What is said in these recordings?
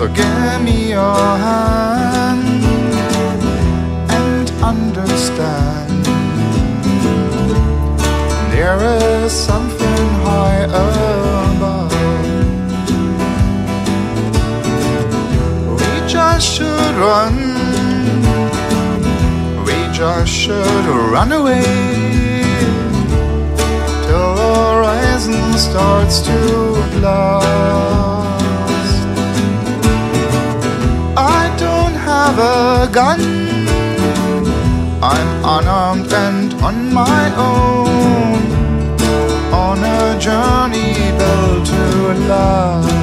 give me your hand and understand there is something high above. We just should run, we just should run away till the horizon starts to blast. I don't have a gun, I'm unarmed and on my own, on a journey built to last.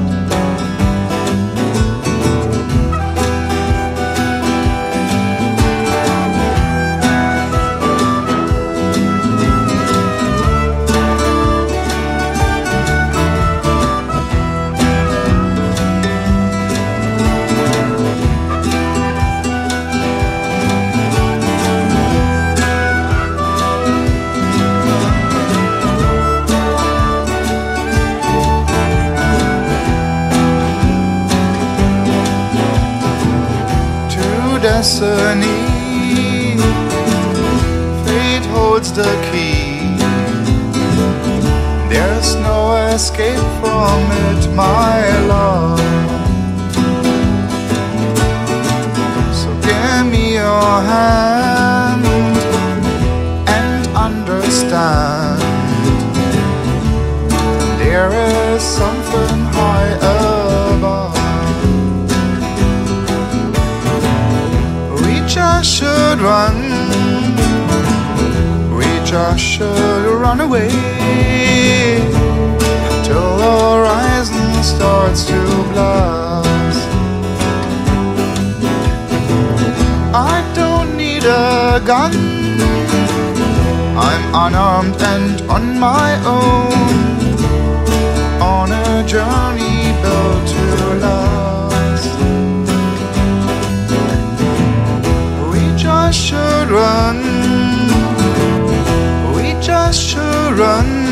Destiny, fate holds the key. There's no escape from it, my love. So give me your hand and understand there is something high above. We just should run, we just should run away till the horizon starts to blast. I don't need a gun, I'm unarmed and on my own, on a journey built to last. Should run, we just should run.